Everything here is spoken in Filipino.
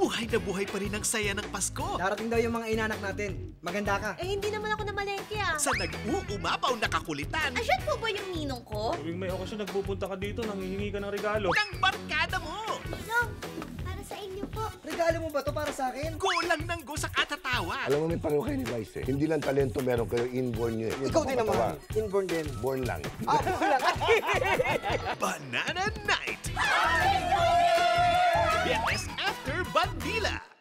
buhay na buhay pa rin ang saya ng Pasko. Darating daw yung mga inanak natin. Maganda ka. Eh, hindi naman ako namalengke ah. Sa nag-uumapaw na kakulitan Ayan po ba yung ninong ko? Tuwing may okasyon nagpupunta ka dito, nanghihingi ka ng regalo. ng barkada mo. Ninong, para sa inyo po. Regalo mo ba to para sa akin? Kulang ng go sa katatawa. Alam mo, may pareho kayo ni Vice eh. Hindi lang talento meron kayo, inborn nyo eh. Ikaw din naman. Inborn din. Born lang. Banana Night! Yes, after Bandila!